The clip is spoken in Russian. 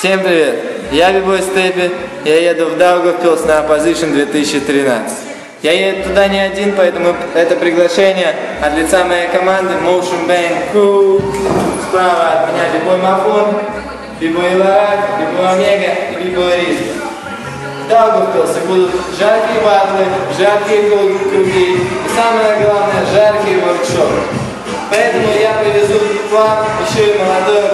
Всем привет! Я Бибой Степи, я еду в Даугавпилс на Opposition 2013. Я еду туда не один, поэтому это приглашение от лица моей команды Motion Bang Crew. Справа от меня Бибой Мафон, Бибой Ларак, Бибой Омега и Бибой Рис. В Даугавпилсе будут жаркие батлы, жаркие круги и самое главное, жаркие воркшопы. Поэтому я привезу к вам еще и молодое